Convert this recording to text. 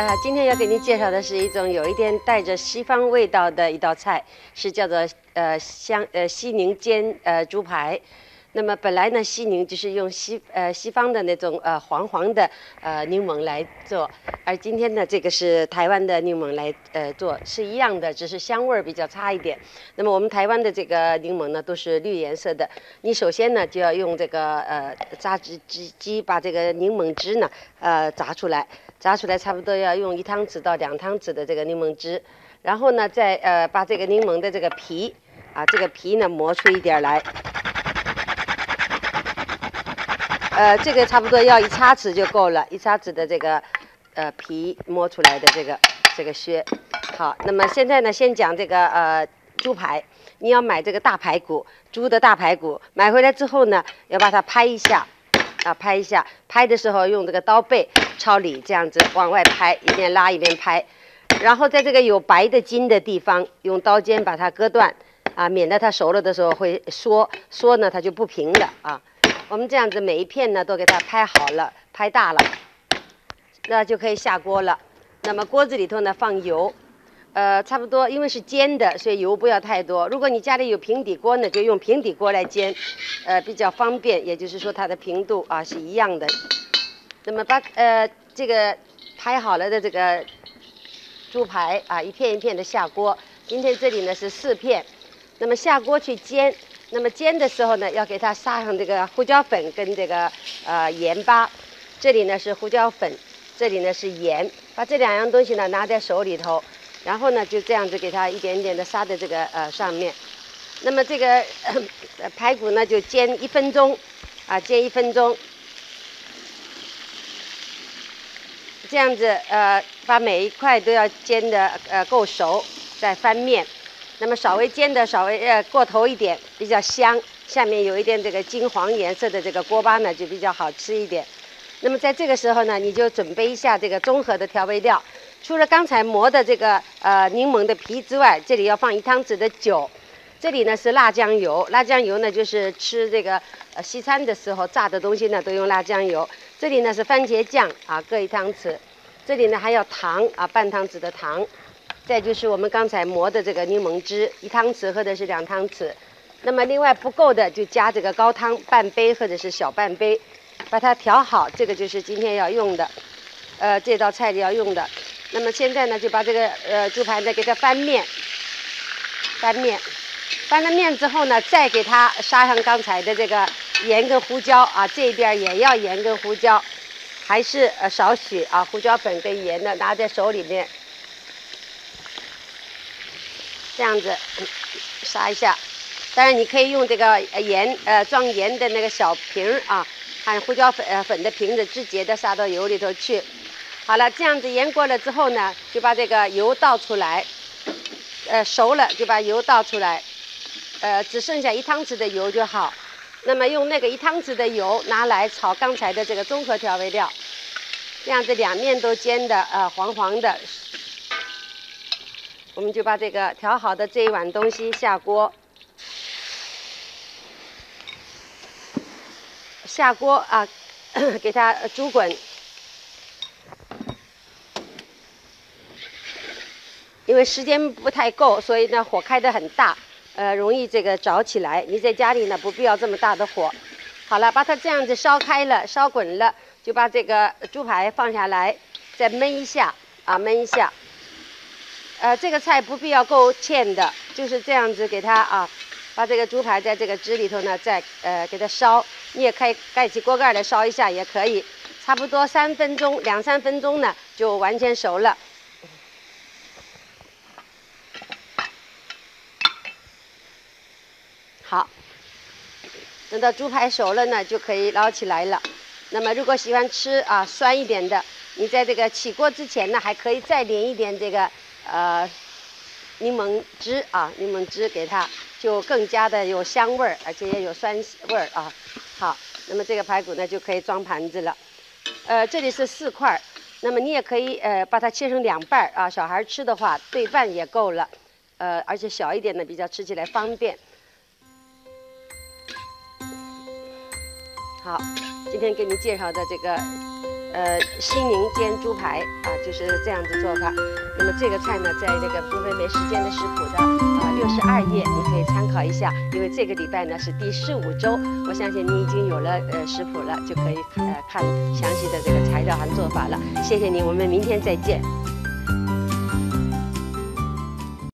今天要给您介绍的是一种有一点带着西方味道的一道菜，是叫做西宁煎猪排。那么本来呢，西宁就是用西方的那种黄黄的柠檬来做，而今天呢，这个是台湾的柠檬来做，是一样的，只是香味儿比较差一点。那么我们台湾的这个柠檬呢，都是绿颜色的。你首先呢，就要用这个榨汁机把这个柠檬汁呢榨出来差不多要用1汤匙到2汤匙的这个柠檬汁，然后呢，再把这个柠檬的这个皮这个皮呢磨出一点来。这个差不多要1叉匙就够了，1叉匙的这个皮磨出来的这个靴。好，那么现在呢，先讲这个猪排。你要买这个大排骨，猪的大排骨，买回来之后呢，要把它拍一下，拍一下。拍的时候用这个刀背朝里这样子往外拍，一边拉一边拍。然后在这个有白的筋的地方，用刀尖把它割断，免得它熟了的时候会缩呢，它就不平了啊。我们这样子每一片呢都给它拍好了，拍大了，那就可以下锅了。那么锅子里头呢放油，差不多，因为是煎的，所以油不要太多。如果你家里有平底锅呢，就用平底锅来煎，比较方便，也就是说它的平度是一样的。那么把这个拍好了的这个猪排一片一片的下锅。今天这里呢是4片，那么下锅去煎。那么煎的时候呢，要给它撒上这个胡椒粉跟这个盐巴。这里呢是胡椒粉，这里呢是盐，把这2样东西呢拿在手里头，然后呢就这样子给它一点点的撒在这个上面。那么这个排骨呢就煎1分钟，煎1分钟，这样子把每一块都要煎的够熟，再翻面。那么稍微煎的稍微过头一点，比较香，下面有一点这个金黄颜色的这个锅巴呢就比较好吃一点。那么在这个时候呢，你就准备一下这个综合的调味料，除了刚才磨的这个柠檬的皮之外，这里要放1汤匙的酒，这里呢是辣酱油，辣酱油呢就是吃这个西餐的时候炸的东西呢都用辣酱油。这里呢是番茄酱各1汤匙，这里呢还有糖半汤匙的糖。再就是我们刚才磨的这个柠檬汁，1汤匙或者是2汤匙。那么另外不够的就加这个高汤半杯或者是小半杯，把它调好。这个就是今天要用的，这道菜里要用的。那么现在呢，就把这个猪排呢给它翻面，翻了面之后呢，再给它撒上刚才的这个盐跟胡椒这一边也要盐跟胡椒，还是少许胡椒粉跟盐呢拿在手里面。这样子撒一下，当然你可以用这个装盐的那个小瓶和胡椒粉的瓶子直接的撒到油里头去。好了，这样子盐过了之后呢，就把这个油倒出来，熟了就把油倒出来，只剩下1汤匙的油就好。那么用那个1汤匙的油拿来炒刚才的这个综合调味料，这样子2面都煎的黄黄的。我们就把这个调好的这一碗东西下锅，给它煮滚。因为时间不太够，所以呢火开得很大，容易这个着起来。你在家里呢不必要这么大的火。好了，把它这样子烧开了，烧滚了，就把这个猪排放下来，再焖一下焖一下。这个菜不必要够芡的，就是这样子给它把这个猪排在这个汁里头呢，再给它烧。你也可以盖起锅盖来烧一下也可以，差不多2、3分钟呢就完全熟了。好，等到猪排熟了呢，就可以捞起来了。那么如果喜欢吃酸一点的，你在这个起锅之前呢，还可以再淋一点这个柠檬汁给它，就更加的有香味儿，而且也有酸味儿好，那么这个排骨呢就可以装盘子了。这里是4块，那么你也可以把它切成2半小孩吃的话对半也够了，而且小一点的比较吃起来方便。好，今天给你介绍的这个心宁煎猪排啊，就是这样子做法。那么这个菜呢，在那个不费没时间的食谱的62页，你可以参考一下。因为这个礼拜呢是第15周，我相信你已经有了食谱了，就可以看详细的这个材料和做法了。谢谢你，我们明天再见。